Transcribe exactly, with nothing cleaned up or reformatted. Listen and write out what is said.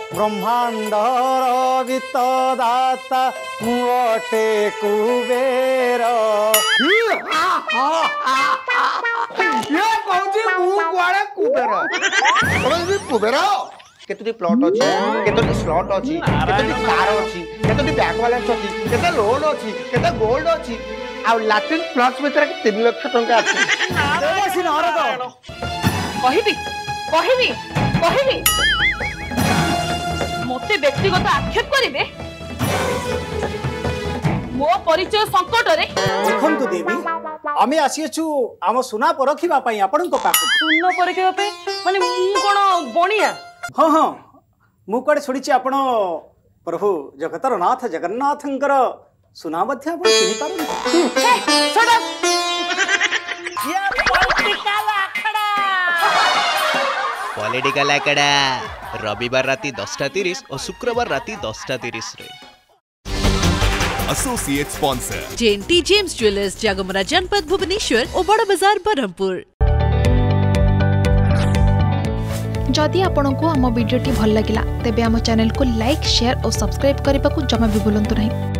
ब्रह्मांडर वित्तदाता मुटे कुबेर ये कहूची मु कुआडे कुबेर तमे भी कुबेर केतोटी प्लॉट अछि केतोटी स्लॉट अछि केतोटी कार अछि केतोटी बैंक बैलेंस अछि केते लोन अछि केते गोल्ड अछि आ लैट्रिन फ्लक्स भीतर तीन लाख टंका अछि देवसी नरद कहिबी कहिबी कहिबी मोते व्यक्तिगत आक्षेप करिवे मो परिचय संकट रे देखंतु देवी आमे आसीछु आम सुना परखिबा पई आपन को पाख सुन्न परखिबा पे माने मु कोन बणिया हाँ हाँ मु कड़े शुणी आपण प्रभु जगतर नाथ जगन्नाथंकर सुना मध्य आपण सुनि पारन छोड़ ये पॉलिटिकल आखड़ा पॉलिटिकल आखड़ा रविवार राति दसटा तीस और शुक्रवार राति दसटा तीस रे associate sponsor JNT gems jewellers Jagamara जनपद भुवनेश्वर और बड़ बाजार बरहमपुर। जदि आपंक आम भिडी भल लगा तेब आम चैनल को लाइक शेयर और सब्सक्राइब करने को जमा भी भूलु नहीं।